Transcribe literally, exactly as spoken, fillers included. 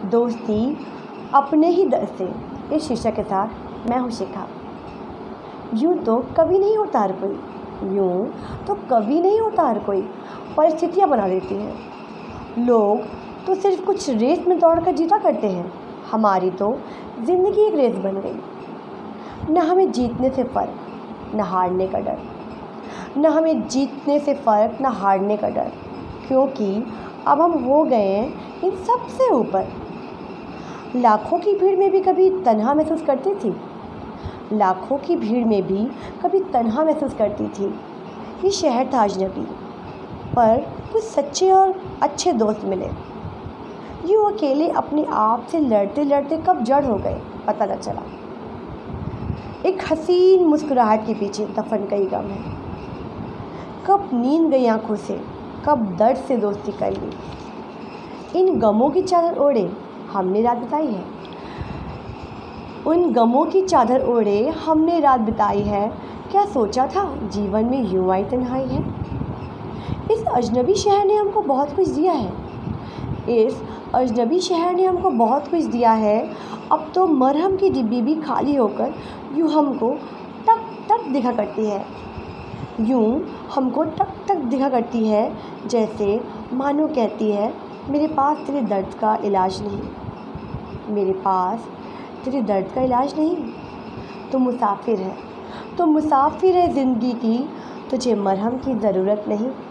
दोस्ती अपने ही दर से, इस शीर्षक के साथ मैं हूँ शिखा। यूँ तो कभी नहीं होता हर कोई, यूँ तो कभी नहीं होता हर कोई, परिस्थितियाँ बना देती हैं। लोग तो सिर्फ कुछ रेस में दौड़ कर जीता करते हैं, हमारी तो ज़िंदगी एक रेस बन गई। न हमें जीतने से फ़र्क, न हारने का डर, न हमें जीतने से फ़र्क न हारने का डर, क्योंकि अब हम हो गए हैं इन सब से ऊपर। लाखों की भीड़ में भी कभी तन्हा महसूस करती थी, लाखों की भीड़ में भी कभी तन्हा महसूस करती थी। ये शहर था अजनबी, पर कुछ सच्चे और अच्छे दोस्त मिले। यूँ अकेले अपने आप से लड़ते लड़ते कब जड़ हो गए पता न चला। एक हसीन मुस्कुराहट के पीछे दफन कई गम है। कब नींद गई आंखों से, कब दर्द से दोस्ती कर ली। इन गमों की चादर ओढ़े हमने रात बिताई है, उन गमों की चादर ओढ़े हमने रात बिताई है। क्या सोचा था जीवन में यूँ आई तन्हाई है। इस अजनबी शहर ने हमको बहुत कुछ दिया है, इस अजनबी शहर ने हमको बहुत कुछ दिया है। अब तो मरहम की डिब्बी भी खाली होकर यूँ हमको टक टक दिखा करती है, यूँ हमको टक टक दिखा करती है, जैसे मानो कहती है मेरे पास तेरे दर्द का इलाज नहीं, मेरे पास तेरे दर्द का इलाज नहीं। तो मुसाफिर है, तो मुसाफिर है ज़िंदगी की, तुझे मरहम की ज़रूरत नहीं।